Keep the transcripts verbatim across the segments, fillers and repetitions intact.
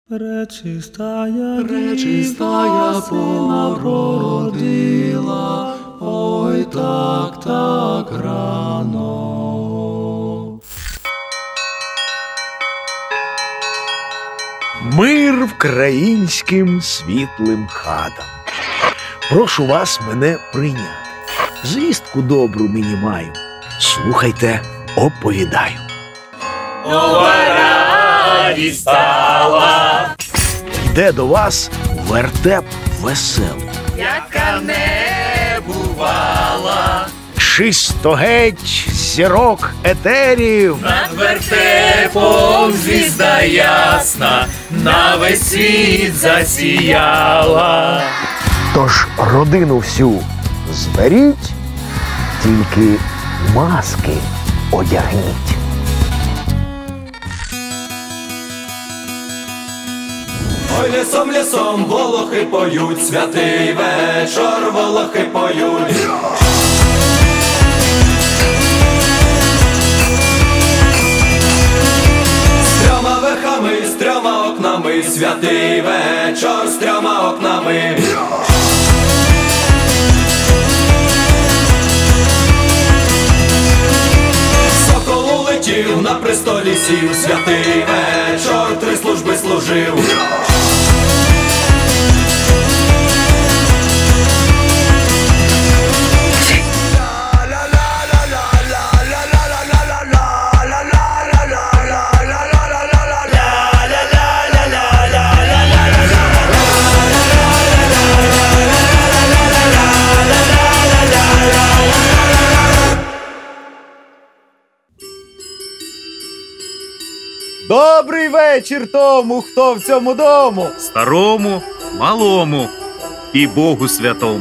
Пречистая, пречистая сына родила, ой, так, так рано. Мир вкраїнським світлим хатам. Прошу вас мене прийняти. Звістку добру нині маю. Слухайте, оповідаю. Нова радість стала, Йде до вас вертеп веселий. яка не бувала. Чисто геть зірок етерів. Над вертепом звізда ясна, на весь світ засіяла. Тож родину всю зберіть, тільки маски одягніть. Ой, лісом, лісом волохи поють, святий вечір волохи поють. З трьома верхами, з трьома окнами, святий вечір з трьома окнами. Сокол улетів, на престолі сів, святий вечір три служби служив. Добрий вечір тому, хто в цьому дому. Старому, малому і Богу святому.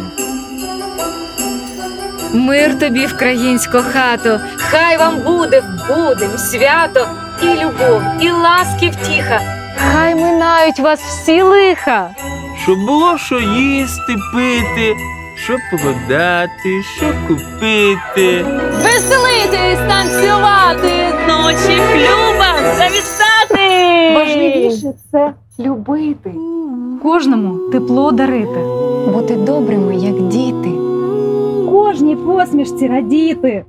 Мир тобі в країнську хату, хай вам буде в будень свято, і любов, і ласки втіха, хай минають вас всі лиха. Щоб було що їсти, пити, що продати, що купити. Веселитись, танцювати, ночі шлюбам завітати. Важливіше – це любити. Кожному тепло дарити. Бути добрими, як діти. Кожній посмішці радіти.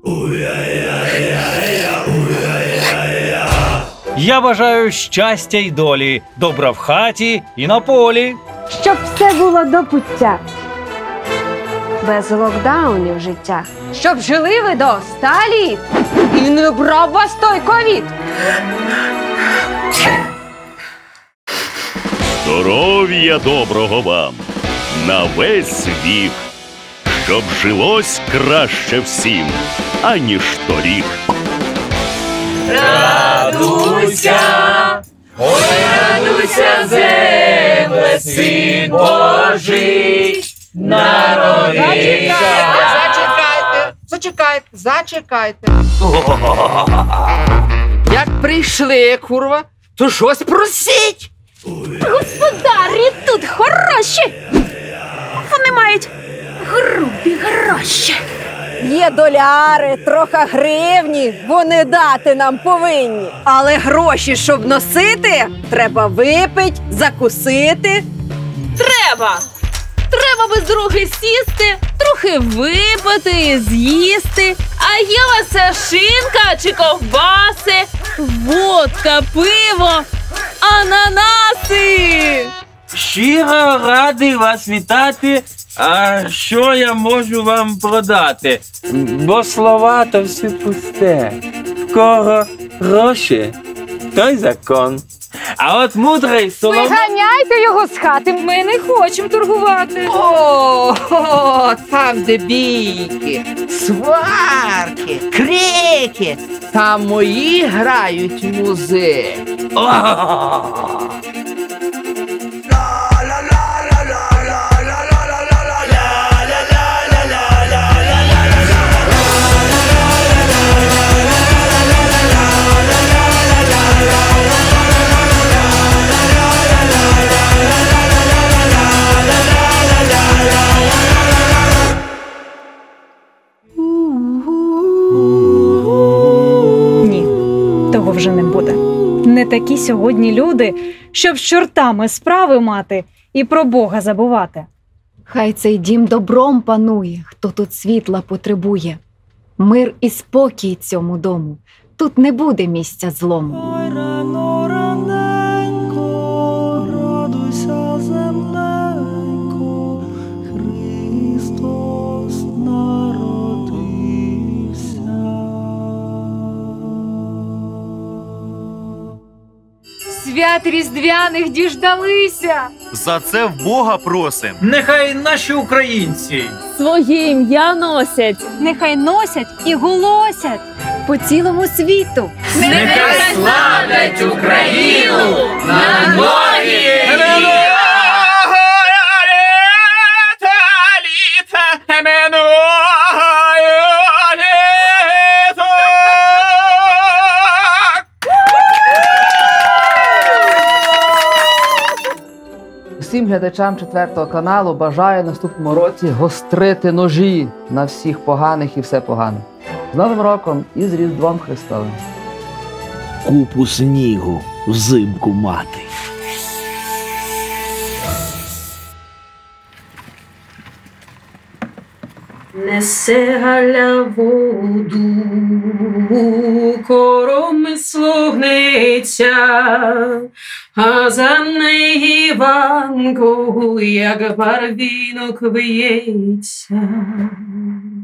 Я бажаю щастя й долі, добра в хаті і на полі. Щоб все було до пуття. Без локдаунів життя. Щоб жили ви до ста літ і не брав вас той ковід. Здоров'я доброго вам на весь вік, щоб жилось краще всім, аніж торік. Радуйся, ой, радуйся, земле, син Божий народився. Зачекайте, зачекайте, зачекайте. Як прийшли, курва, то щось просіть. Господарі тут хороші. Вони мають грубі гроші. Є доляри, трохи гривні, вони дати нам повинні. Але гроші, щоб носити, треба випить, закусити. Треба! Треба без дороги сісти, трохи випити і з'їсти. А є у вас шинка чи ковбаси, водка, пиво, ананаси. Щиро радий вас вітати. А що я можу вам продати? Бо слова то все пусте. В кого гроші, той закон. А от мудрий Соломон... Виганяйте його з хати, ми не хочемо торгувати. О, о, там де бійки, сварки, крики, там мої грають музик. Ні, того вже не буде. Не такі сьогодні люди, щоб з чортами справи мати і про Бога забувати. Хай цей дім добром панує, хто тут світла потребує. Мир і спокій цьому дому, тут не буде місця злому. Ой, рано, раненько, радуйся, земленько, Христос народився. Свят різдвяних діждалися! За це в Бога просим. Нехай наші українці Своє ім'я носять. Нехай носять і голосять по цілому світу. Нехай славлять Україну на нові Всім глядачам четвертого каналу бажаю в наступному році гострити ножі на всіх поганих і все погане. З Новим роком і з Різдвом Христовим. Купу снігу взимку мати. Несе Галя воду, коромисло гнеться, а за неї Іванко, як барвінок виється.